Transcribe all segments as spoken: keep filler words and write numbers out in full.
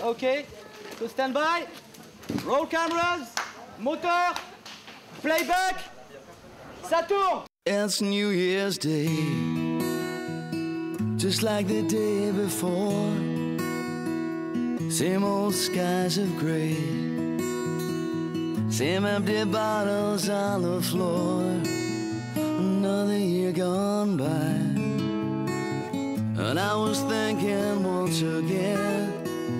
Okay, so stand by. Roll cameras. Moteur. Playback. Ça tourne. It's New Year's Day, just like the day before. Same old skies of gray, same empty bottles on the floor. Another year gone by, and I was thinking once again,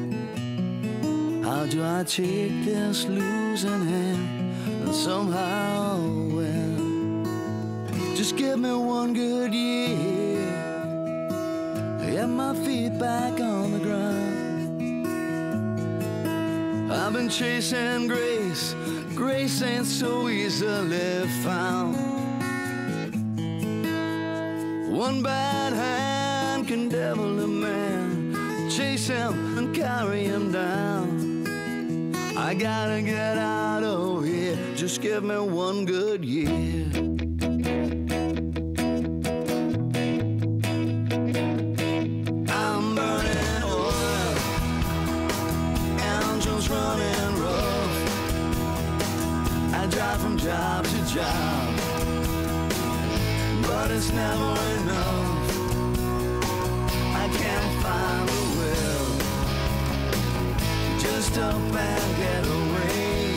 how do I take this losing hand and somehow win? Just give me one good year, get my feet back on the ground. I've been chasing grace, grace ain't so easily found. One bad hand can devil a man, chase him and carry him down. I gotta get out of here, just give me one good year. I'm burning oil, engines running rough. I drive from job to job, but it's never enough. I can't find the will just up and get away.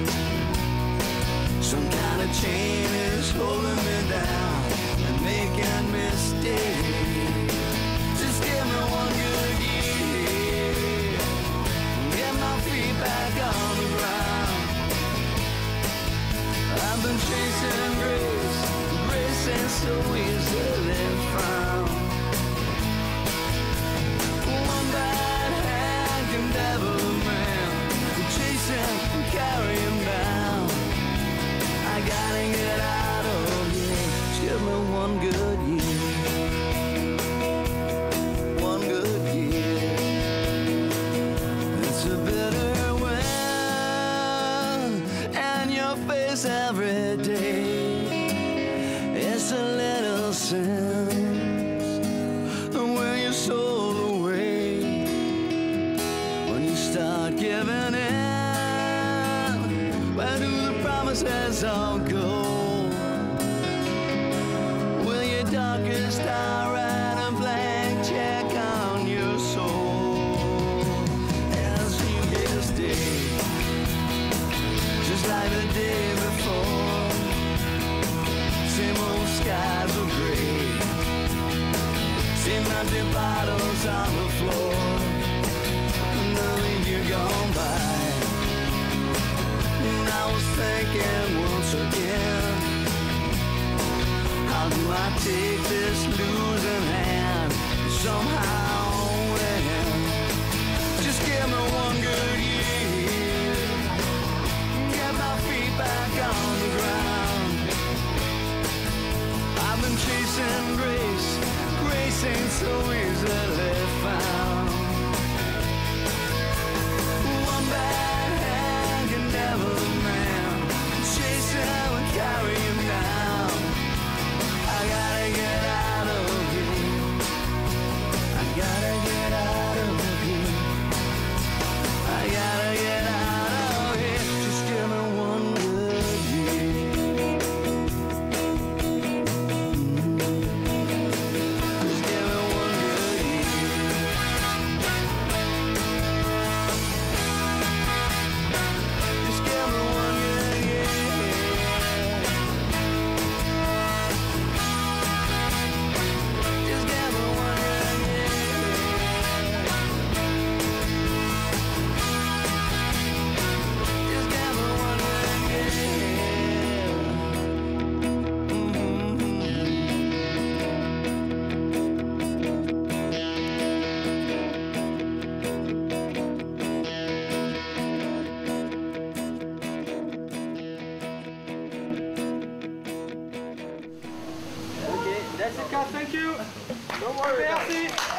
Some kind of chain is holding me down and making me stay. Just give me one good year, get my feet back on the ground. I've been chasing grace, grace ain't so easily found. One bad hand can devil a man, chase him and carry him down. I gotta get out of here, just give me one good year, one good year. It's a bitter wind and your face every day. It's a little sense when you're sold away, when you start giving in. Where do the promises all go? Will your darkest hour write a blank check on your soul? As New Year's Day, just like the day before. Same old skies are gray, same empty bottles on the floor. Another year gone by, and I was thinking once again, how do I take this losing hand and somehow win? Just give me one good year, get my feet back on the ground. I've been chasing grace, grace ain't so easily found. One bad hand can devil a man, chase him and carry him down. I gotta get out of here, I gotta get out of here, I gotta get out of here. Just give me one good year. That's it, guys. Thank you. Don't worry. Merci.